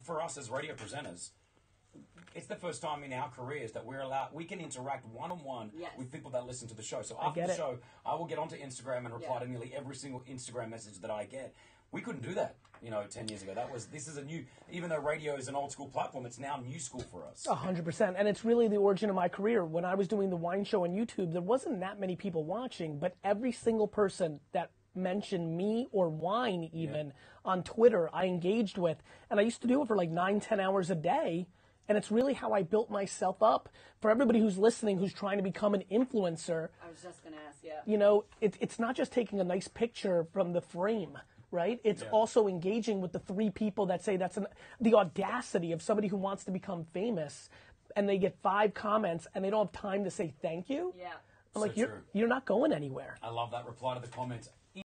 for us as radio presenters, it's the first time in our careers that we can interact one-on-one with people that listen to the show. So after the show, I will get onto Instagram and reply to nearly every single Instagram message that I get. We couldn't do that, 10 years ago. This is a new, even though radio is an old school platform, it's now new school for us. 100%. And it's really the origin of my career. When I was doing the wine show on YouTube, there wasn't that many people watching, but every single person that mentioned me or wine even on Twitter, I engaged with. And I used to do it for like 9-10 hours a day. And it's really how I built myself up. For everybody who's listening, who's trying to become an influencer. I was just going to ask, it's not just taking a nice picture from the frame, right? It's also engaging with the 3 people that say the audacity of somebody who wants to become famous, and they get 5 comments, and they don't have time to say thank you. Yeah. I'm like, you're not going anywhere. I love that. Reply to the comments.